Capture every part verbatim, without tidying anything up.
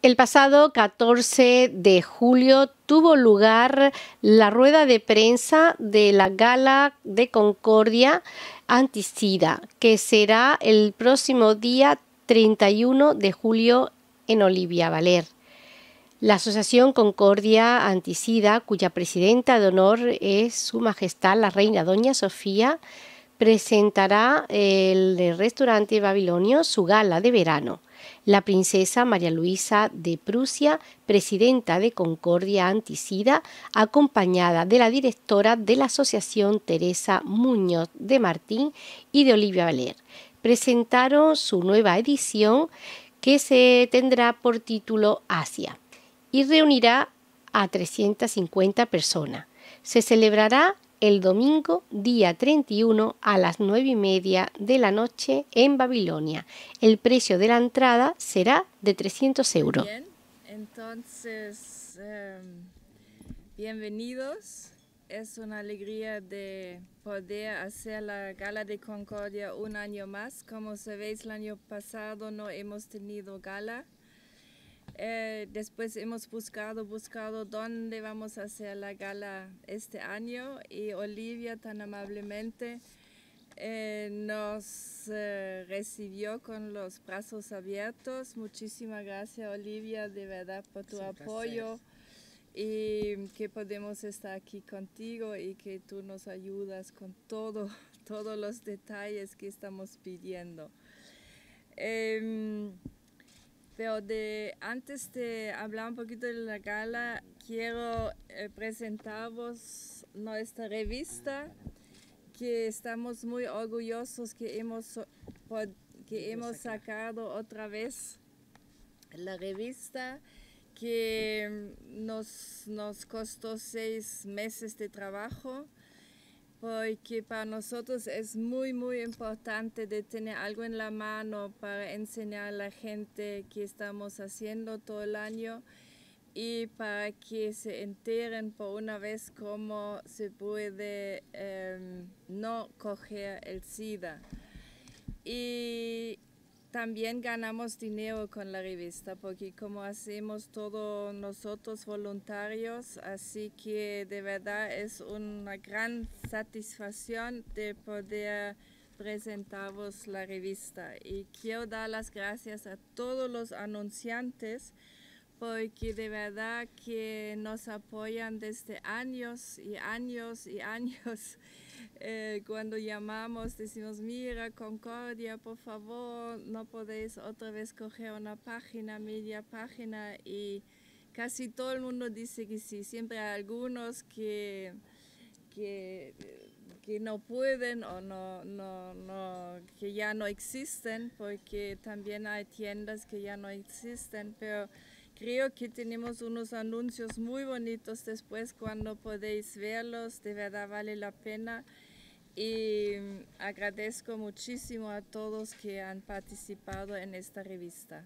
El pasado catorce de julio tuvo lugar la rueda de prensa de la Gala de Concordia Anti-Sida, que será el próximo día treinta y uno de julio en Olivia Valer. La Asociación Concordia Anti-Sida, cuya presidenta de honor es Su Majestad la Reina Doña Sofía, presentará en el restaurante babilonio su gala de verano. La princesa María Luisa de Prusia, presidenta de Concordia Anti-Sida, acompañada de la directora de la Asociación Teresa Muñoz de Martín y de Olivia Valer, presentaron su nueva edición que se tendrá por título Asia y reunirá a trescientas cincuenta personas. Se celebrará el domingo, día treinta y uno, a las nueve y media de la noche en Babilonia. El precio de la entrada será de trescientos euros. Bien, entonces, eh, bienvenidos. Es una alegría de poder hacer la Gala de Concordia un año más. Como sabéis, el año pasado no hemos tenido gala. Eh, después hemos buscado, buscado dónde vamos a hacer la gala este año y Olivia tan amablemente eh, nos eh, recibió con los brazos abiertos. Muchísimas gracias, Olivia, de verdad por tu apoyo y que podemos estar aquí contigo y que tú nos ayudas con todo, todos los detalles que estamos pidiendo. Eh, Pero de, antes de hablar un poquito de la gala, quiero eh, presentaros nuestra revista, que estamos muy orgullosos que hemos, por, que hemos sacado otra vez la revista, que nos, nos costó seis meses de trabajo, porque para nosotros es muy muy importante de tener algo en la mano para enseñar a la gente que estamos haciendo todo el año y para que se enteren por una vez cómo se puede eh, no coger el SIDA. Y también ganamos dinero con la revista, porque como hacemos todos nosotros voluntarios, así que de verdad es una gran satisfacción de poder presentaros la revista. Y quiero dar las gracias a todos los anunciantes, porque de verdad que nos apoyan desde años y años y años. Eh, cuando llamamos decimos, mira Concordia, por favor, no podéis otra vez coger una página, media página, y casi todo el mundo dice que sí. Siempre hay algunos que, que, que no pueden o no, no, no, que ya no existen, porque también hay tiendas que ya no existen, pero creo que tenemos unos anuncios muy bonitos después cuando podéis verlos, de verdad vale la pena. Y agradezco muchísimo a todos que han participado en esta revista.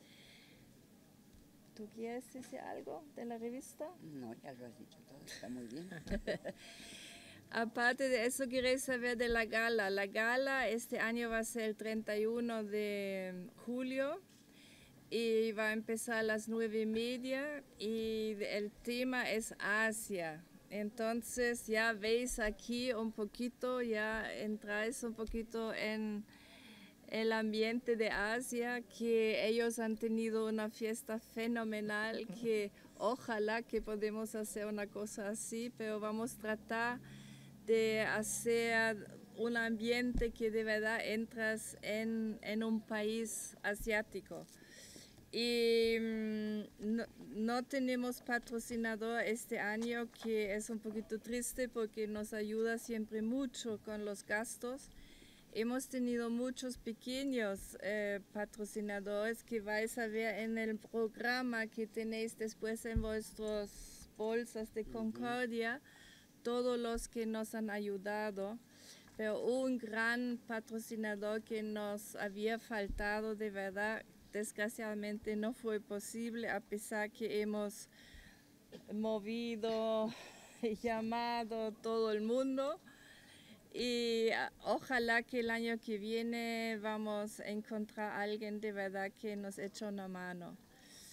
¿Tú quieres decir algo de la revista? No, ya lo has dicho todo, está muy bien. Aparte de eso, queréis saber de la gala. La gala este año va a ser el treinta y uno de julio y va a empezar a las nueve y media y el tema es Asia. Entonces ya veis aquí un poquito, ya entráis un poquito en el ambiente de Asia, que ellos han tenido una fiesta fenomenal, que ojalá que podamos hacer una cosa así, pero vamos a tratar de hacer un ambiente que de verdad entras en, en un país asiático. Y no, no tenemos patrocinador este año, que es un poquito triste porque nos ayuda siempre mucho con los gastos. Hemos tenido muchos pequeños eh, patrocinadores que vais a ver en el programa que tenéis después en vuestras bolsas de Concordia, todos los que nos han ayudado. Pero un gran patrocinador que nos había faltado de verdad, desgraciadamente no fue posible, a pesar que hemos movido, llamado todo el mundo. Y ojalá que el año que viene vamos a encontrar a alguien de verdad que nos eche una mano.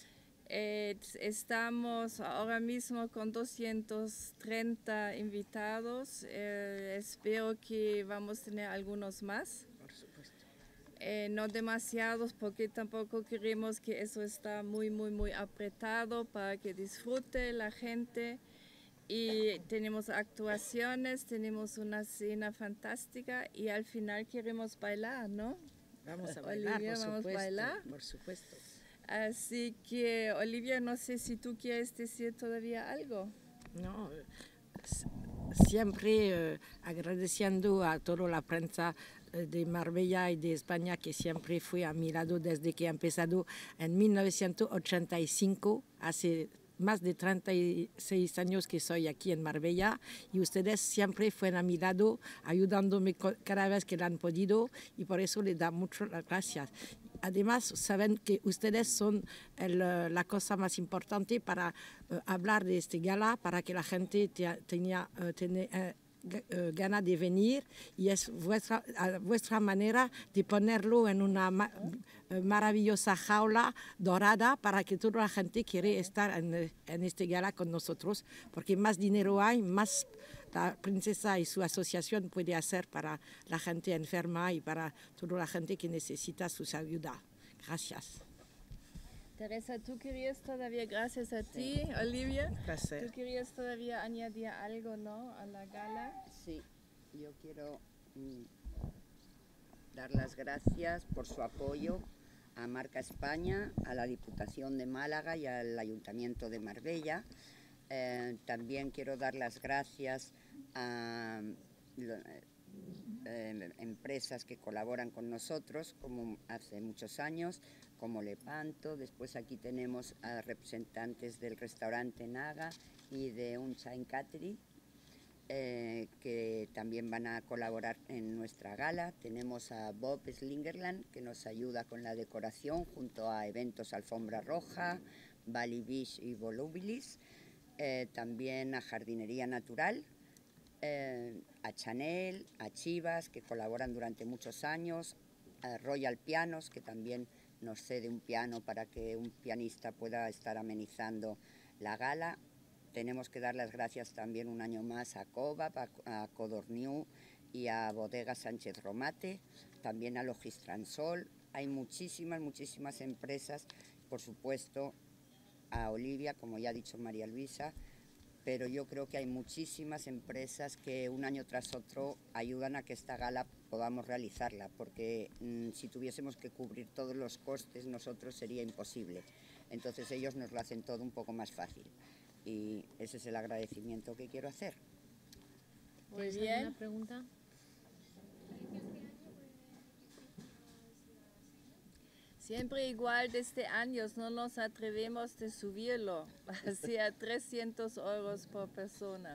Eh, estamos ahora mismo con doscientos treinta invitados. Eh, espero que vamos a tener algunos más. Por supuesto. Eh, no demasiados porque tampoco queremos que eso está muy, muy, muy apretado para que disfrute la gente. Y tenemos actuaciones, tenemos una cena fantástica y al final queremos bailar, ¿no? Vamos a bailar, Olivia, por vamos a supuesto. bailar. Por supuesto. Así que, Olivia, no sé si tú quieres decir todavía algo. No, s- siempre eh, agradeciendo a toda la prensa eh, de Marbella y de España que siempre fue a mi lado desde que he empezado en mil novecientos ochenta y cinco, hace más de treinta y seis años que soy aquí en Marbella, y ustedes siempre fueron a mi lado ayudándome co- cada vez que lo han podido, y por eso les da mucho las gracias. Además, saben que ustedes son el, eh, la cosa más importante para eh, hablar de este gala, para que la gente te- tenía, eh, tiene, eh, g- eh, ganas de venir, y es vuestra, a vuestra manera de ponerlo en una ma- eh, maravillosa jaula dorada para que toda la gente quiere estar en, eh, en este gala con nosotros, porque más dinero hay, más la princesa y su asociación puede hacer para la gente enferma y para toda la gente que necesita su ayuda. Gracias. Teresa, tú querías todavía, gracias a ti, Olivia, Un placer. tú querías todavía añadir algo, ¿no? A la gala. Sí, yo quiero mm, dar las gracias por su apoyo a Marca España, a la Diputación de Málaga y al Ayuntamiento de Marbella. Eh, también quiero dar las gracias a lo- eh, empresas que colaboran con nosotros, como hace muchos años, como Lepanto. Después aquí tenemos a representantes del restaurante Naga y de un Chain Catering, eh, que también van a colaborar en nuestra gala. Tenemos a Bob Slingerland, que nos ayuda con la decoración, junto a Eventos Alfombra Roja, Bali Beach y Volubilis. Eh, también a Jardinería Natural, eh, a Chanel, a Chivas, que colaboran durante muchos años, a Royal Pianos, que también nos cede un piano para que un pianista pueda estar amenizando la gala. Tenemos que dar las gracias también un año más a Cobap, a, a Codorniu y a Bodega Sánchez Romate, también a Logistransol. Hay muchísimas, muchísimas empresas, por supuesto, a Olivia, como ya ha dicho María Luisa, pero yo creo que hay muchísimas empresas que un año tras otro ayudan a que esta gala podamos realizarla, porque mmm, si tuviésemos que cubrir todos los costes nosotros sería imposible. Entonces ellos nos lo hacen todo un poco más fácil, y ese es el agradecimiento que quiero hacer. Muy ¿Tienes bien. alguna pregunta? Siempre igual desde años no nos atrevemos de subirlo, hacia trescientos euros por persona.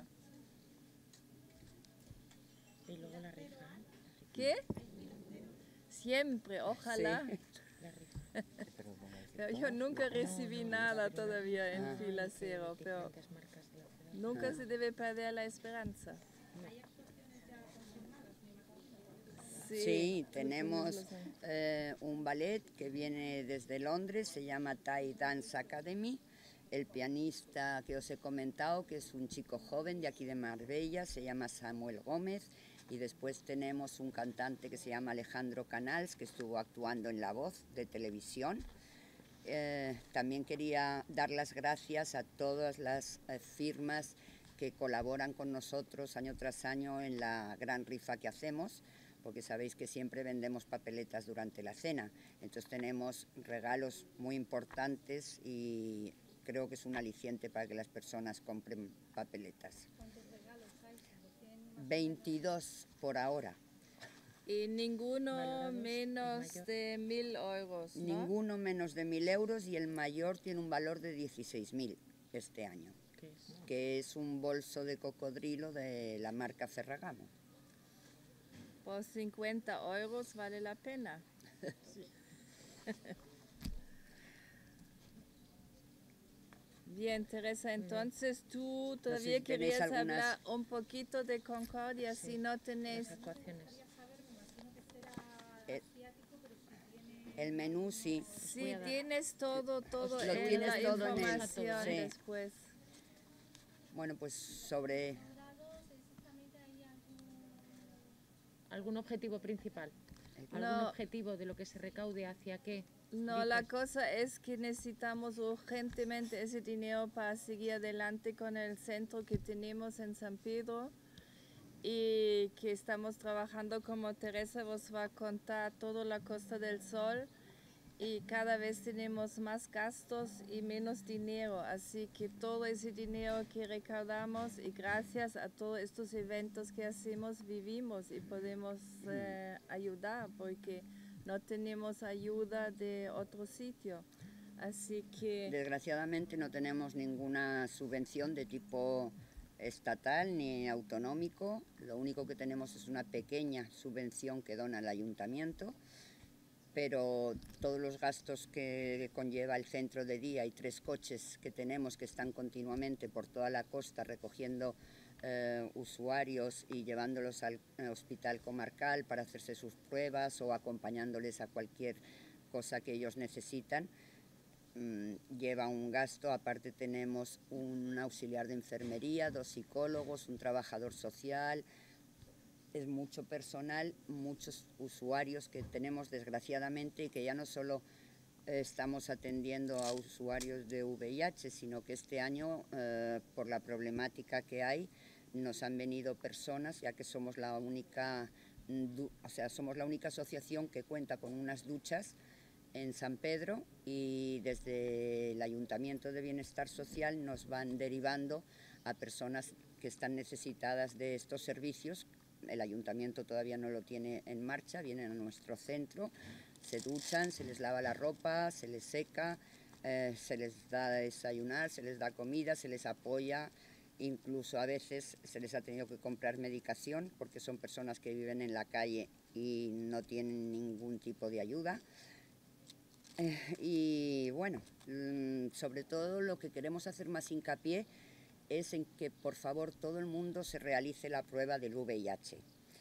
Y luego la rifa. ¿Qué? Siempre, ojalá. Sí. Pero yo nunca recibí nada todavía en Ah. fila cero, pero nunca se debe perder la esperanza. Sí, tenemos eh, un ballet que viene desde Londres, se llama Thai Dance Academy. El pianista que os he comentado, que es un chico joven de aquí de Marbella, se llama Samuel Gómez. Y después tenemos un cantante que se llama Alejandro Canals, que estuvo actuando en La Voz de televisión. Eh, también quería dar las gracias a todas las eh, firmas que colaboran con nosotros año tras año en la gran rifa que hacemos, porque sabéis que siempre vendemos papeletas durante la cena. Entonces tenemos regalos muy importantes y creo que es un aliciente para que las personas compren papeletas. ¿Cuántos regalos hay? veintidós por ahora. Y ninguno Valorados, el menos mayor. de mil euros, ¿no? Ninguno menos de mil euros, y el mayor tiene un valor de dieciséis mil este año, ¿Qué es? que es un bolso de cocodrilo de la marca Ferragamo. Por cincuenta euros vale la pena. Bien, Teresa, entonces tú todavía si tenéis querías algunas- hablar un poquito de Concordia, si no tenéis... Las actuaciones. Eh, El menú, sí. Sí, tienes todo, todo, Lo en tienes la todo en el- información sí. después. Bueno, pues sobre... ¿Algún objetivo principal? ¿Algún No. objetivo de lo que se recaude hacia qué? No, la dices? cosa es que necesitamos urgentemente ese dinero para seguir adelante con el centro que tenemos en San Pedro y que estamos trabajando, como Teresa os va a contar, toda la Costa del Sol, y cada vez tenemos más gastos y menos dinero, así que todo ese dinero que recaudamos y gracias a todos estos eventos que hacemos vivimos y podemos eh, ayudar porque no tenemos ayuda de otro sitio, así que... Desgraciadamente no tenemos ninguna subvención de tipo estatal ni autonómico, lo único que tenemos es una pequeña subvención que dona el ayuntamiento, pero todos los gastos que conlleva el centro de día y tres coches que tenemos que están continuamente por toda la costa recogiendo eh, usuarios y llevándolos al eh, hospital comarcal para hacerse sus pruebas o acompañándoles a cualquier cosa que ellos necesitan, mmm, lleva un gasto. Aparte tenemos un auxiliar de enfermería, dos psicólogos, un trabajador social. Es mucho personal, muchos usuarios que tenemos desgraciadamente y que ya no solo eh, estamos atendiendo a usuarios de V I H, sino que este año, eh, por la problemática que hay, nos han venido personas, ya que somos la única, o sea, somos la única asociación que cuenta con unas duchas en San Pedro, y desde el Ayuntamiento de Bienestar Social nos van derivando a personas que están necesitadas de estos servicios. El ayuntamiento todavía no lo tiene en marcha, vienen a nuestro centro, se duchan, se les lava la ropa, se les seca, eh, se les da a desayunar, se les da comida, se les apoya, incluso a veces se les ha tenido que comprar medicación porque son personas que viven en la calle y no tienen ningún tipo de ayuda. Eh, y bueno, sobre todo lo que queremos hacer más hincapié es en que por favor todo el mundo se realice la prueba del V I H,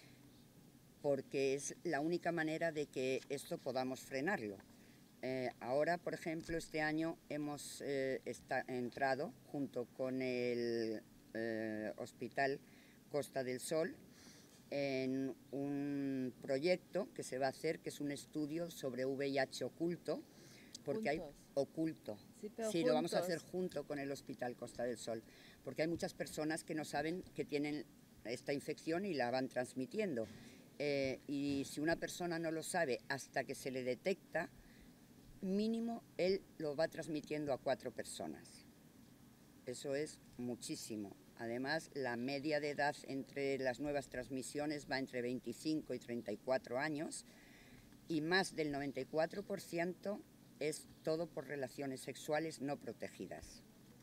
porque es la única manera de que esto podamos frenarlo. Eh, ahora, por ejemplo, este año hemos eh, está, entrado junto con el eh, Hospital Costa del Sol en un proyecto que se va a hacer, que es un estudio sobre V I H oculto, porque hay oculto. Sí, sí, lo vamos a hacer junto con el Hospital Costa del Sol, porque hay muchas personas que no saben que tienen esta infección y la van transmitiendo. Eh, y si una persona no lo sabe hasta que se le detecta, mínimo él lo va transmitiendo a cuatro personas. Eso es muchísimo. Además, la media de edad entre las nuevas transmisiones va entre veinticinco y treinta y cuatro años, y más del noventa y cuatro por ciento es todo por relaciones sexuales no protegidas.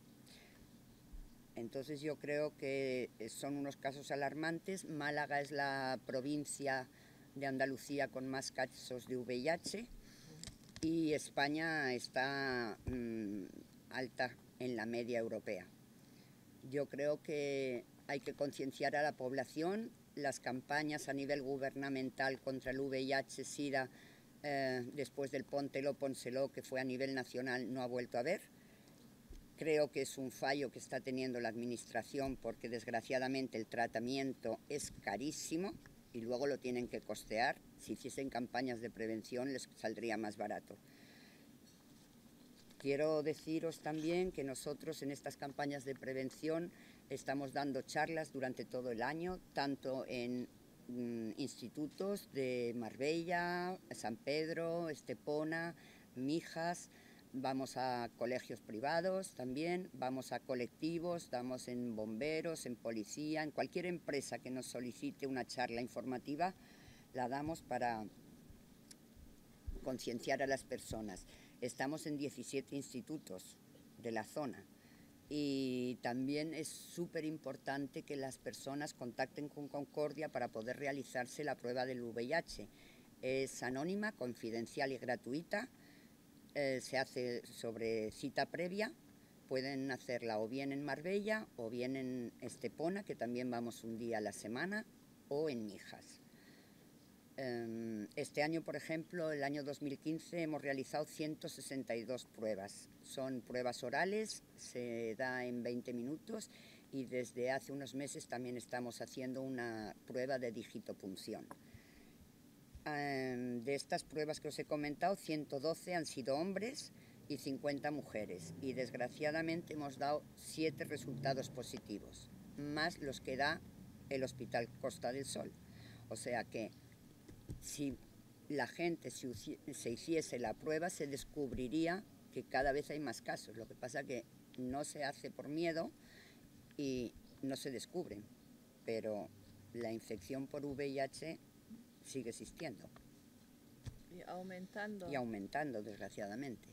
Entonces yo creo que son unos casos alarmantes. Málaga es la provincia de Andalucía con más casos de V I H y España está mmm, alta en la media europea. Yo creo que hay que concienciar a la población. Las campañas a nivel gubernamental contra el V I H, SIDA, eh, después del Póntelo, Pónselo, que fue a nivel nacional, no ha vuelto a ver. Creo que es un fallo que está teniendo la administración porque desgraciadamente el tratamiento es carísimo y luego lo tienen que costear. Si hiciesen campañas de prevención les saldría más barato. Quiero deciros también que nosotros en estas campañas de prevención estamos dando charlas durante todo el año, tanto en mm, institutos de Marbella, San Pedro, Estepona, Mijas. Vamos a colegios privados también, vamos a colectivos, damos en bomberos, en policía, en cualquier empresa que nos solicite una charla informativa, la damos para concienciar a las personas. Estamos en diecisiete institutos de la zona y también es súper importante que las personas contacten con Concordia para poder realizarse la prueba del V I H. Es anónima, confidencial y gratuita. Eh, se hace sobre cita previa, pueden hacerla o bien en Marbella o bien en Estepona, que también vamos un día a la semana, o en Mijas. Eh, este año, por ejemplo, el año dos mil quince, hemos realizado ciento sesenta y dos pruebas. Son pruebas orales, se da en veinte minutos, y desde hace unos meses también estamos haciendo una prueba de digitopunción. Eh, de estas pruebas que os he comentado, ciento doce han sido hombres y cincuenta mujeres, y desgraciadamente hemos dado siete resultados positivos, más los que da el Hospital Costa del Sol. O sea que si la gente se hiciese la prueba, se descubriría que cada vez hay más casos. Lo que pasa que no se hace por miedo y no se descubren, pero la infección por V I H sigue existiendo. Y aumentando. Y aumentando, desgraciadamente.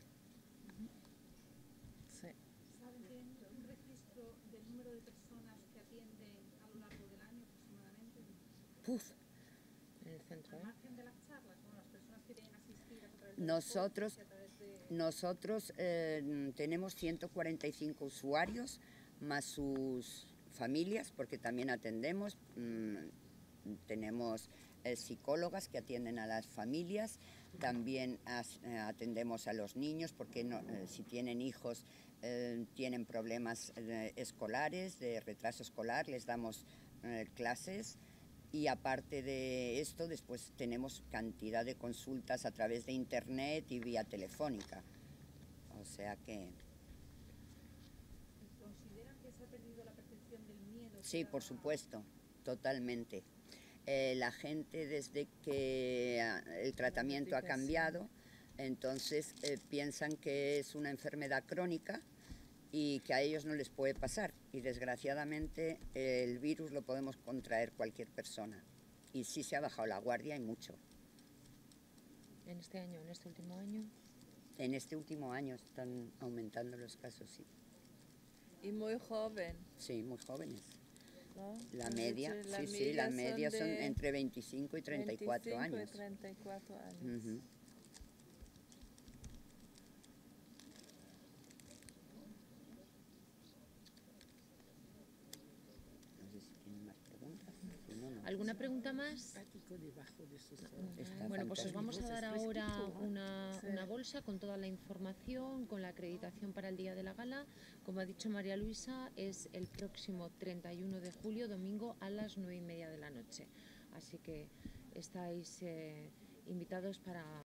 Sí. ¿Saben que hay un registro del número de personas que atienden a lo largo del año aproximadamente? Puf. En el centro, Al ¿eh? margen de las charlas, bueno, las personas que vienen a asistir a través de Nosotros, a través de... nosotros eh, tenemos ciento cuarenta y cinco usuarios, más sus familias, porque también atendemos. Mmm, tenemos eh, psicólogas que atienden a las familias, también as, eh, atendemos a los niños, porque no, eh, si tienen hijos eh, tienen problemas eh, escolares, de retraso escolar, les damos eh, clases. Y aparte de esto, después tenemos cantidad de consultas a través de internet y vía telefónica. O sea que... ¿Consideran que se ha perdido la percepción del miedo? Sí, por supuesto, totalmente. Eh, la gente, desde que el tratamiento ha cambiado, entonces eh, piensan que es una enfermedad crónica y que a ellos no les puede pasar, y desgraciadamente el virus lo podemos contraer cualquier persona, y sí se ha bajado la guardia y mucho. En este año, en este último año. En este último año están aumentando los casos, sí. Y muy joven. Sí, muy jóvenes. ¿No? La media, La sí, media sí, la media son, son son entre veinticinco y treinta y cuatro veinticinco años. Y treinta y cuatro años. Uh-huh. ¿Alguna pregunta más? Bueno, pues os vamos a dar ahora una, una bolsa con toda la información, con la acreditación para el día de la gala. Como ha dicho María Luisa, es el próximo treinta y uno de julio, domingo, a las nueve y media de la noche. Así que estáis eh, invitados para...